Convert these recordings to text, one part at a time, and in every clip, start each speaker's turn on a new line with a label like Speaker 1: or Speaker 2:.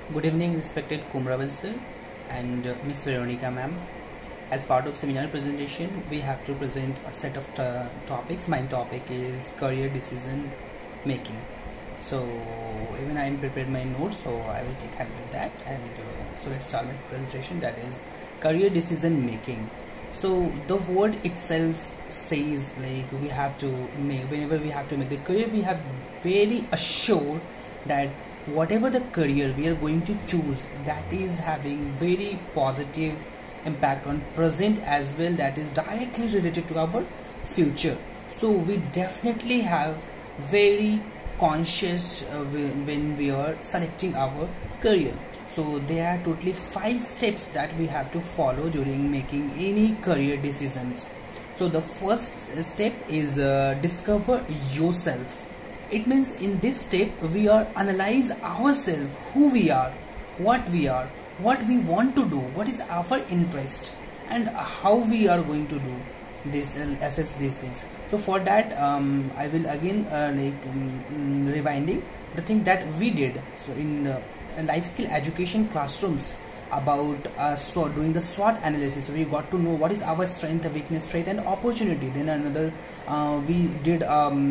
Speaker 1: Good evening, respected Kumravel sir and Miss Veronica ma'am. As part of seminar presentation, we have to present a set of topics. My topic is career decision making. So even I am prepared my notes, so I will take help with that. And so let's start my presentation. That is career decision making. So the word itself says like we have to make, whenever we have to make the career, we have very assured that whatever the career we are going to choose, that is having very positive impact on present as well, that is directly related to our future. So we definitely have very conscious when we are selecting our career. So there are totally 5 steps that we have to follow during making any career decisions. So the first step is discover yourself. It means in this step we are analyze ourselves, who we are, what we want to do, what is our interest, and how we are going to do this, assess these things. So for that I will again rewinding the thing that we did. So in life skill education classrooms about doing the SWOT analysis, so we got to know what is our strength, weakness, strength, and opportunity. Then another we did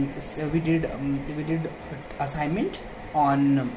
Speaker 1: assignment on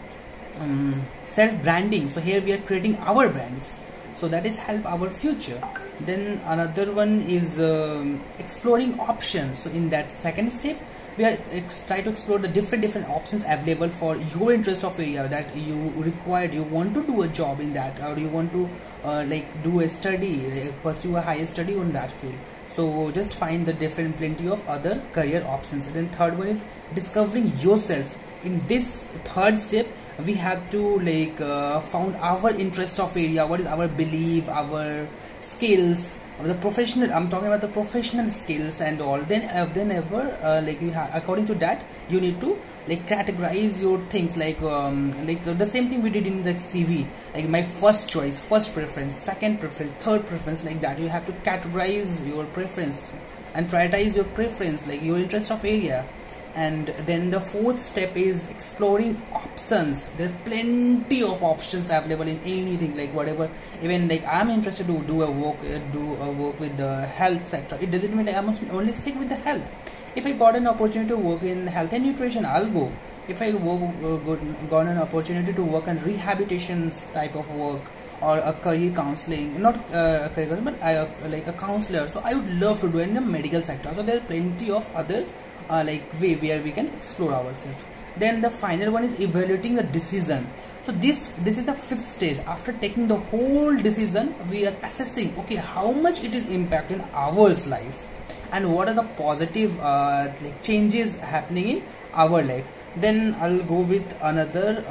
Speaker 1: self branding. So here we are creating our brands, so that is help our future. Then another one is exploring options. So in that second step we are try to explore the different options available for your interest of area that you required. You want to do a job in that, or you want to do a study, pursue a higher study on that field. So just find the plenty of other career options. And then third one is discovering yourself. In this third step we have to found our interest of area, what is our belief, our skills, the professional, I'm talking about the professional skills and all. Then you have, according to that you need to categorize your things, the same thing we did in the CV, like my first choice, first preference, second preference, third preference, like that. You have to categorize your preference and prioritize your preference, like your interest of area. And then the fourth step is exploring options. There are plenty of options available in anything, like whatever. Even I'm interested to do a work with the health sector. It doesn't mean I must only stick with the health. If I got an opportunity to work in health and nutrition, I'll go. If I got an opportunity to work on rehabilitation type of work, or a career counseling, not a career counselor, but like a counselor, so I would love to do it in the medical sector. So there are plenty of other way where we can explore ourselves. Then the final one is evaluating a decision. So this is the fifth stage. After taking the whole decision, we are assessing, okay, how much it is impacting our life and what are the positive changes happening in our life. Then I'll go with another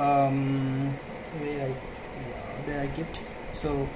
Speaker 1: there I kept. So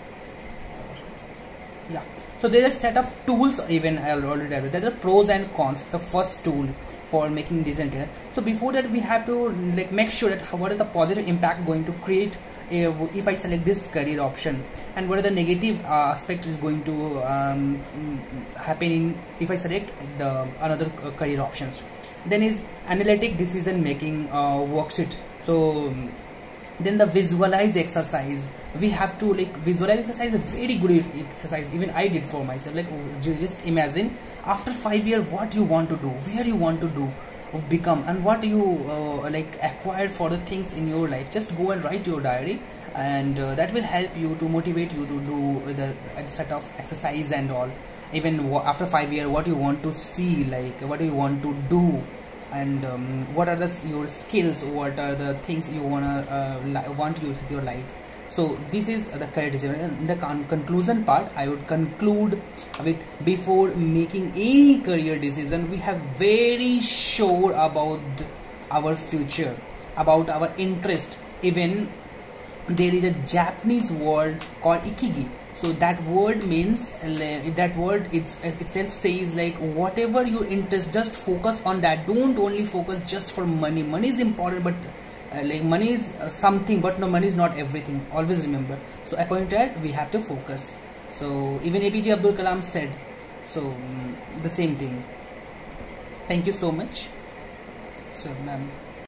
Speaker 1: yeah, so there are set of tools. Even I already have it. There are pros and cons. The first tool for making decision. So before that we have to make sure that what is the positive impact going to create if I select this career option, and what are the negative aspect is going to happen in if I select the another career options. Then is analytic decision making worksheet. So then the visualize exercise. We have to visualize exercise, a very good exercise. Even I did for myself. Just imagine after 5 years what you want to do, where you want to do, become, and what you acquired for the things in your life. Just go and write your diary, and that will help you to motivate you to do the set of exercise and all. Even after 5 years, what you want to see, what do you want to do, and what are your skills, what are the things you want to use in your life. So this is the career decision. In the conclusion part, I would conclude with, before making any career decision, we have very sure about our future, about our interest. Even there is a Japanese word called ikigi. So that word means, that word itself says whatever your interest, just focus on that. Don't only focus just for money. Money is important, but money is something, but no, money is not everything. Always remember. So according to that we have to focus. So even APJ Abdul Kalam said so, the same thing. Thank you so much. So ma'am.